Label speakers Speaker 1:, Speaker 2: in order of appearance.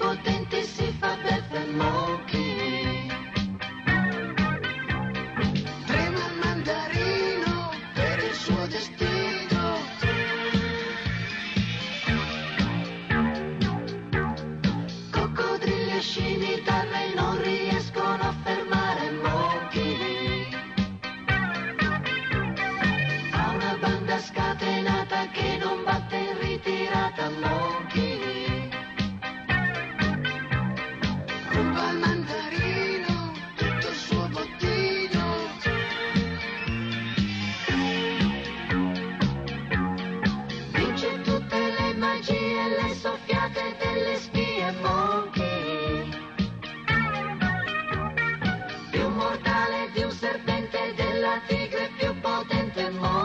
Speaker 1: potenti si fa beffe Monkey. Trema il mandarino per il suo destino. Coccodrilli e scimitarre non riescono a fermare Monkey. Ha una banda scatenata che non batte in ritirata Monkey. Ruba al mandarino tutto il suo bottino. Vince tutte le magie e le soffiate delle spie Monkey. Più mortale di un serpente, della tigre più potente Monkey.